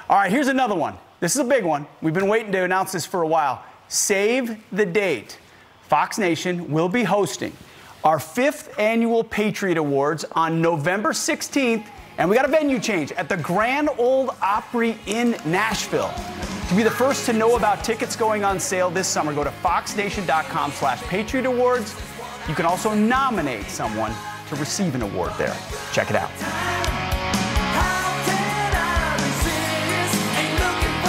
All right, here's another one. This is a big one. We've been waiting to announce this for a while. Save the date. Fox Nation will be hosting our 5th annual Patriot Awards on November 16th, and we got a venue change at the Grand Ole Opry in Nashville. To be the first to know about tickets going on sale this summer, go to foxnation.com/Patriot Awards. You can also nominate someone to receive an award there. Check it out.